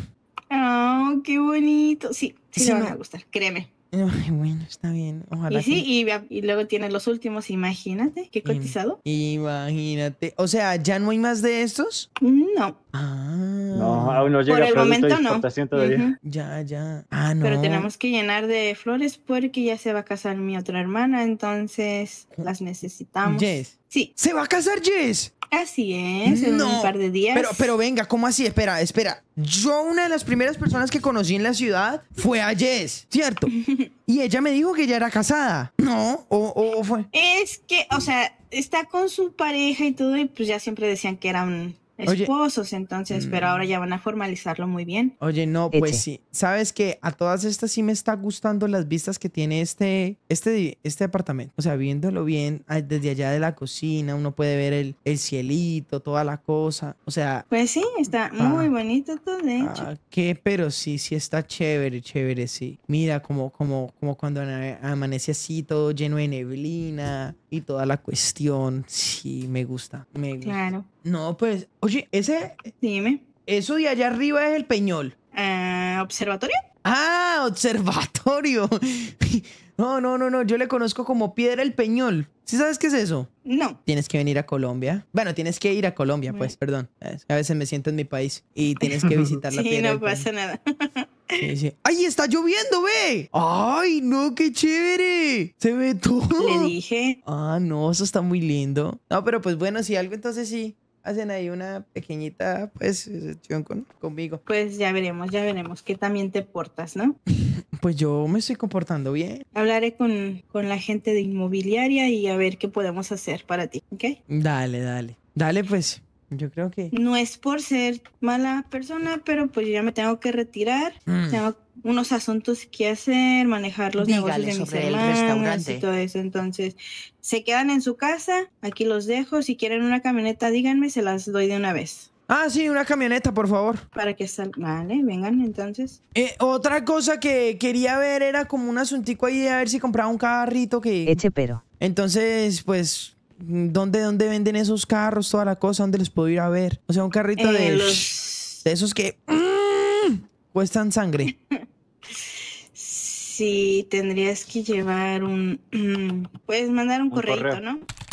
S7: Oh, qué bonito. Sí,
S1: Sí,
S7: le van
S1: no.
S7: a gustar, créeme.
S1: Ay, bueno, está bien. Ojalá
S7: Y sí,
S1: que...
S7: y luego tiene los últimos, imagínate, qué cotizado.
S1: Imagínate. O sea, ¿ya no hay más de estos?
S7: No,
S1: Ah.
S2: No, aún no
S7: por
S2: llega
S7: el
S2: producto de
S7: momento no.
S2: exportación todavía.
S7: Ujú.
S1: Ya. Ah, no.
S7: Pero tenemos que llenar de flores porque ya se va a casar mi otra hermana, entonces las necesitamos.
S1: Jess.
S7: Sí,
S1: ¿Se va a casar Jess?
S7: así es, en
S1: No.
S7: un par de días.
S1: Pero venga, ¿cómo así? Espera. Yo una de las primeras personas que conocí en la ciudad fue a Jess, ¿cierto? Y ella me dijo que ya era casada. ¿No? ¿O fue?
S7: Es que, o sea, está con su pareja y todo, y pues ya siempre decían que eran
S1: Oye.
S7: esposos, entonces, pero ahora ya van a formalizarlo muy bien.
S1: Oye, no, pues sí. ¿Sabes qué? A todas estas sí me está gustando las vistas que tiene este apartamento. O sea, viéndolo bien desde allá de la cocina, uno puede ver el cielito, toda la cosa. O sea,
S7: Pues sí, está muy bonito todo, de hecho.
S1: pero sí está chévere, sí. Mira, como cuando amanece así, todo lleno de neblina y toda la cuestión. Sí, me gusta.
S7: Claro.
S1: No, pues, oye,
S7: Dime.
S1: eso de allá arriba es el Peñol.
S7: ¿Observatorio?
S1: Ah, observatorio. No, yo le conozco como Piedra el Peñol. ¿Sí sabes qué es eso?
S7: No.
S1: Tienes que venir a Colombia. Bueno, tienes que ir a Colombia, pues, perdón. A veces me siento en mi país y tienes que visitar la
S7: Sí,
S1: Piedra
S7: no
S1: del Peñol.
S7: pasa nada.
S1: Sí. ¡Ay, está lloviendo, ve! ¡Ay, no, qué chévere! Se ve todo.
S7: Le dije.
S1: Ah, no, eso está muy lindo. No, pero pues bueno, si algo, entonces sí. Hacen ahí una pequeñita, pues, sesión conmigo.
S7: Pues ya veremos que también te portas, ¿no?
S1: Pues yo me estoy comportando bien.
S7: Hablaré con la gente de inmobiliaria y a ver qué podemos hacer para ti, ¿ok?
S1: Dale, pues. Yo creo que...
S7: No es por ser mala persona, pero pues yo ya me tengo que retirar. Tengo unos asuntos que hacer, manejar los
S4: Dígale
S7: negocios de mis
S4: sobre el
S7: hermanas
S4: restaurante.
S7: y todo eso. Entonces, se quedan en su casa, aquí los dejo. Si quieren una camioneta, díganme, se las doy de una vez.
S1: Ah, sí, una camioneta, por favor.
S7: Para que Vale, vengan entonces.
S1: Otra cosa que quería ver era como un asuntico ahí de a ver si compraba un carrito que...
S4: Eche pero.
S1: Entonces, pues... ¿Dónde venden esos carros, toda la cosa? ¿Dónde los puedo ir a ver? O sea, un carrito de esos que cuestan sangre.
S7: Sí, tendrías que llevar puedes mandar un correito,
S2: correo.
S7: ¿no?